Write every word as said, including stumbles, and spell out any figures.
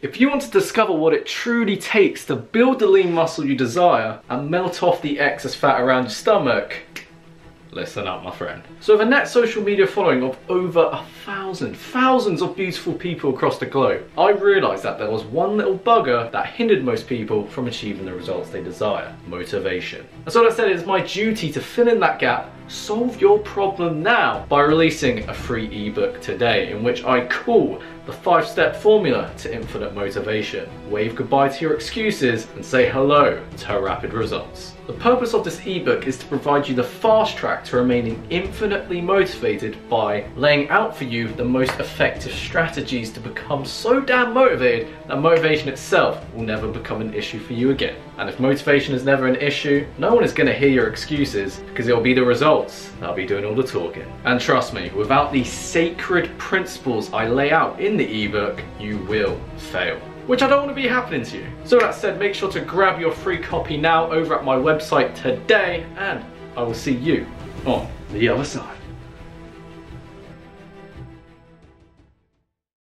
If you want to discover what it truly takes to build the lean muscle you desire and melt off the excess fat around your stomach, listen up, my friend. So with a net social media following of over a thousand, thousands of beautiful people across the globe, I realised that there was one little bugger that hindered most people from achieving the results they desire: motivation. And so that said, it is my duty to fill in that gap, solve your problem now, by releasing a free ebook today in which I call the five-step formula to infinite motivation. Wave goodbye to your excuses and say hello to rapid results. The purpose of this ebook is to provide you the fast track to remaining infinitely motivated by laying out for you the most effective strategies to become so damn motivated that motivation itself will never become an issue for you again. And if motivation is never an issue, no one is going to hear your excuses, because it'll be the results that'll be doing all the talking. And trust me, without the sacred principles I lay out in the ebook, you will fail. Which I don't want to be happening to you. So that said, make sure to grab your free copy now over at my website today, and I will see you on the other side.